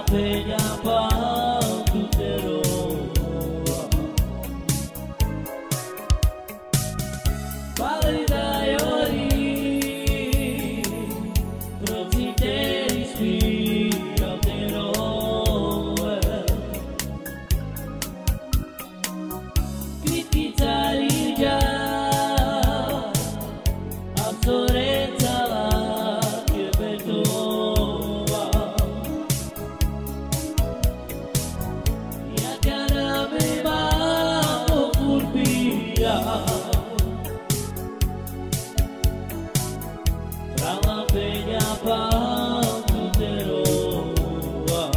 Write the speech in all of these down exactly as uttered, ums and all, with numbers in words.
penha pau do terror. Vale da iori, pronti te ispira al terror. Criticare già, absorrenza la che perdoa. Ya cara me mamo furbia, tra la peña pau do terror.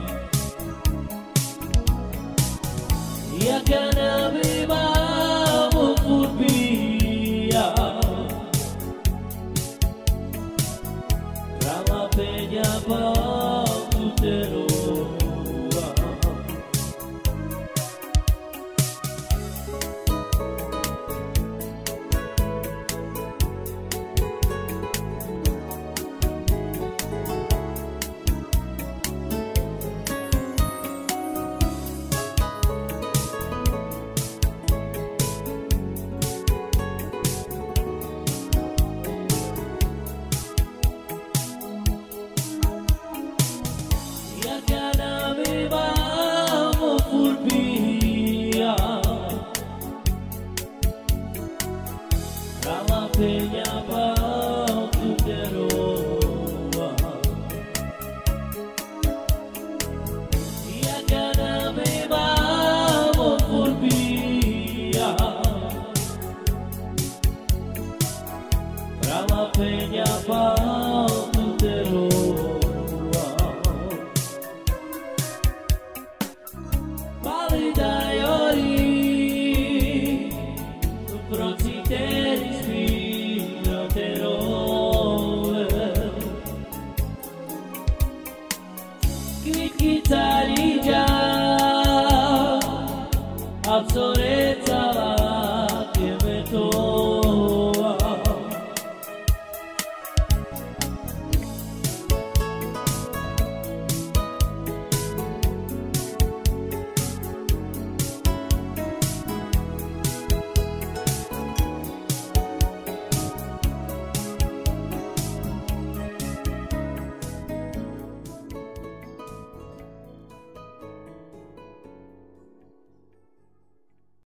Ya cara me mamo furbia, tra la peña pau do terror. Ya cara me mamo furbia, tra la peña pau do terror. Ya cara me mamo furbia, tra la peña pau do terror. Vale da iori, pronti te